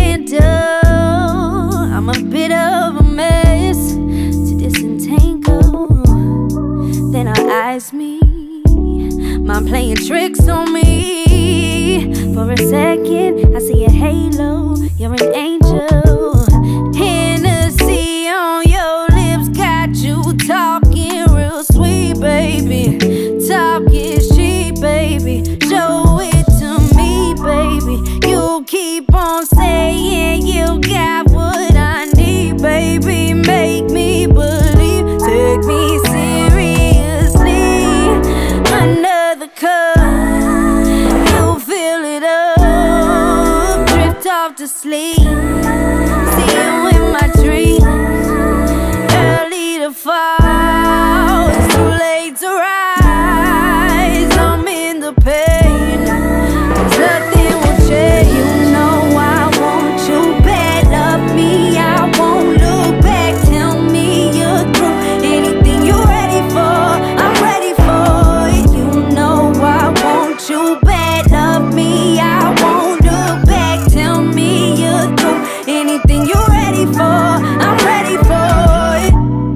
handle. I'm a bit of a mess to disentangle. Then her eyes meet, mind playing tricks on me. For a second, I see a halo. You're an angel. Hennessy on your lips got you talking real sweet, baby. Talk is cheap, baby. Show it to me, baby. You keep on saying you got what I need, baby. Make me believe, take me seriously. Another cup, you fill it up, drift off to sleep. See you in my dreams, early to fall, it's too late to rise. I'm in the pain, nothing will change. You know I want you bad, love me, I won't look back. Tell me you're through, anything you're ready for, I'm ready for it. You know I want you bad, love me, I won't look back. Tell me you're through, anything you're ready for, I'm ready for it.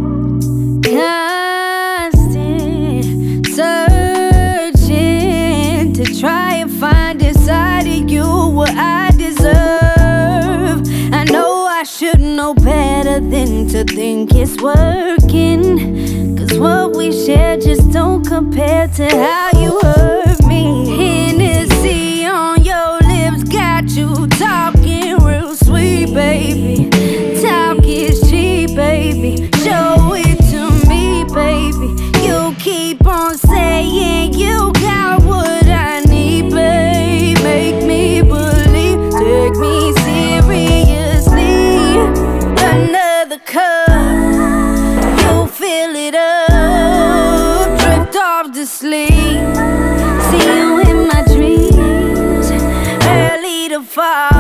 Constant searching to try and find inside of you what I deserve. I know I should know better than to think it's working, 'cause what we share just don't compare to how you hurt me. Hennessy on your lips got you talking real sweet, baby. Talk is cheap, baby. Show it to me, baby. You keep on saying you got what I need, babe. Make me believe, take me seriously. Another cup, you fill it up, drift off to sleep. See you in my dreams, early to fall.